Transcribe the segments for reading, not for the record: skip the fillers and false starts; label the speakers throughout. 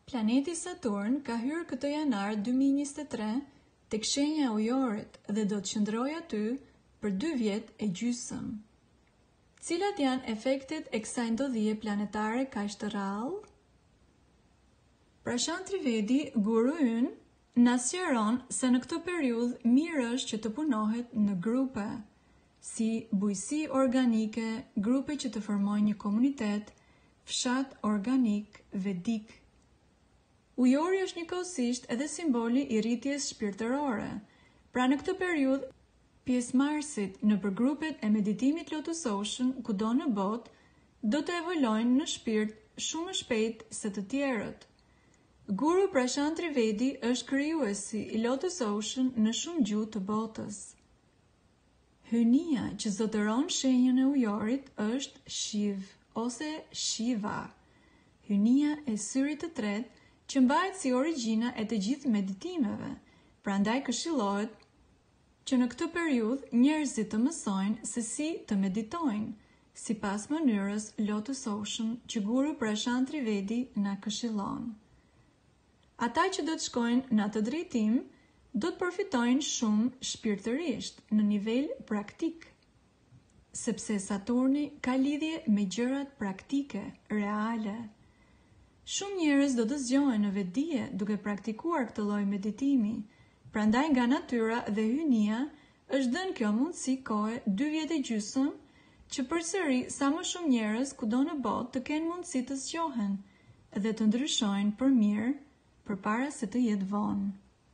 Speaker 1: Planeti Saturn ka hyrë këtë janar 2023 tek shenja e ujorit dhe do të qëndrojë aty për 2 vjet e gjysmë. Cilat janë efektet e kësaj ndodhie planetare kaq të rrallë? Prashant Trivedi, guru ynë, na sqaron se në këtë periudhë mirë është që të punohet në grupe, si bujësi organike, grupe që të formojnë një komunitet, fshat organik, vedik. Ujori është njëkohësisht edhe simboli i rritjes shpirtërore. Pra në këtë periudhë, pjesëmarrësit në përgrupet e meditimit lotusoshëm kudo në botë do të evolojnë në shpirt shumë më shpejt se të tjerët. Guru Prashant Trivedi është krijuesi i lotusoshëm në shumë gjuhë të botës. Hynia që zotëron shenjën e ujorit është Shiv ose Shiva. Hynia e syrit të tretë që mbahet si origjina e të gjithë meditimeve, prandaj këshillohet që në këtë periudhë njerëzit të mësojnë se si të meditojnë, sipas mënyrës lotusoshëm që guru Prashant Trivedi na këshillon. Ata që do të shkojnë në atë drejtim, do të përfitojnë shumë shpirtërisht në nivel praktik, sepse Saturni ka lidhje me gjërat praktike, reale. Shumë njerëz do të zgjohen në vetdije duke praktikuar këtë lloj meditimi, prandaj nga natyra dhe hynia është dhënë kjo mundësi kohe 2 vjet e gjysmë që përsëri sa më shumë njerëz kudo në botë të kenë mundësi të zgjohen dhe të ndryshojnë për mirë përpara se të jetë vonë.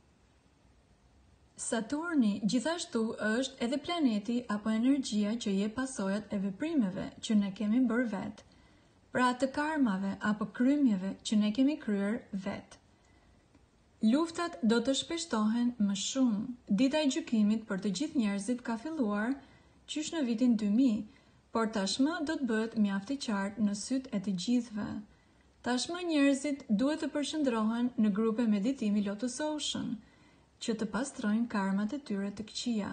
Speaker 1: Saturni gjithashtu është edhe planeti apo energjia që jep pasojat e veprimeve që ne kemi bërë vetë, pra të karmave apo krymjeve që ne kemi kryer vetë. Luftat do të shpeshtohen më shumë. Dita e gjykimit për të gjithë njerëzit ka filluar qysh në vitin 2000, por tashmë do të bëhet mjaft i qartë në sytë e të gjithëve. Tashmë njerëzit duhet të përqendrohen në grupe meditimi lotusoshëm, që të pastrojnë karmat e tyre të këqija.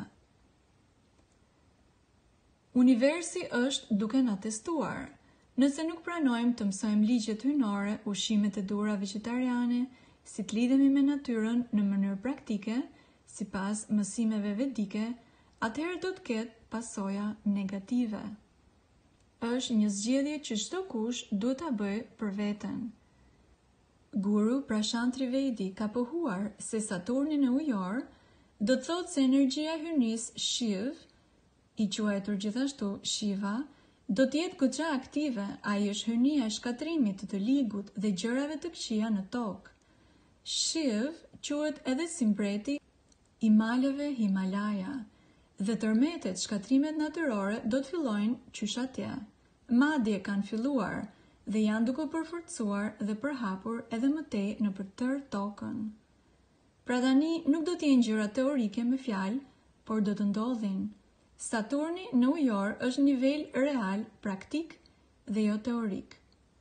Speaker 1: Universi është duke na testuar. Nëse nuk pranojmë të mësojmë ligjet hyjnore, ushqimet e duhura vegetariane, si të lidhemi me natyrën në mënyrë praktike, sipas mësimeve vedike, atëherë do të ketë pasoja negative. Është një zgjedhje që çdo kush duhet ta bëjë për veten. Guru Prashant Trivedi ka pohuar se Saturni në ujor do të thotë se energjia e hyjnis Shiv, i quajtur gjithashtu Shiva, do të jetë goxha aktive. Ai është hyjnia e shkatrimit të ligut dhe gjërave të këqija në tokë. Shiv quhet edhe si mbreti i maleve Himalaja, dhe tërmetet, shkatrimet natyrore do të fillojnë qysh atje. Madje kanë filluar dhe janë duke përforcuar dhe përhapur edhe më tej në për tërë tokën. Pra tani nuk do të jenë gjëra teorike me fjalë, por do të ndodhin. Saturni në ujor është nivel real, praktik dhe jo teorik.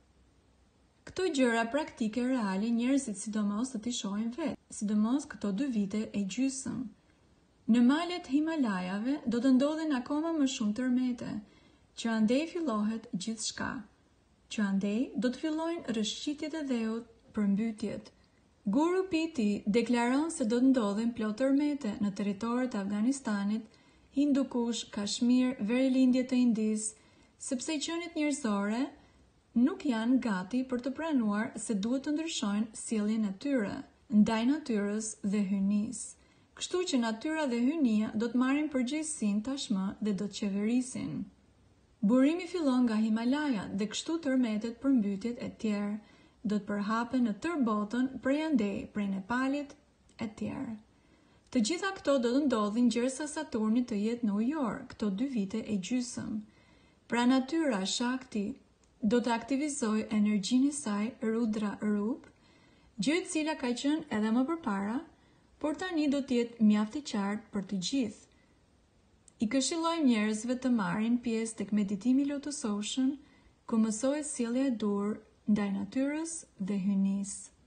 Speaker 1: Këto gjëra praktike reale njerëzit sidomos të t'i shohin vetë, sidomos këto 2 vite e gjysmë. Në malet Himalajave do të ndodhin akoma më shumë tërmete, që andej fillohet gjithçka, që andej do të fillojnë rrëshqitjet e dheut për mbytjet. Guru Piti deklaron se do të ndodhin plot tërmete në territoret e Afganistanit, Hindukush, Kashmir, Verilindje të Indis, sepse qenit njerëzore nuk janë gati për të pranuar se duhet të ndryshojnë sjelljen e tyre ndaj natyrës dhe hyjnisë. Kështu që natyra dhe hyjnia do të marrin përgjegjësinë tashmë dhe do të qeverisin. Burimi fillon nga Himalajat dhe kështu tërmetet, përmbytjet e tjerë do të përhapen në tërë botën, prej andej, prej Nepalit e tjerë. Të gjitha këto do të ndodhin gjersa Saturni të jetë në ujor këto 2 vite e gjysmë. Pra natyra Shakti do të aktivizojë energjinë e saj Rudra Rup, gjë e cila ka qenë edhe më përpara, por tani do të jetë mjaft i qartë për të gjithë. I këshillojmë njerëzve të marrin pjesë tek meditimi lotusoshëm, ku mësohet sjellja e dur ndaj natyrës dhe hyjnisë.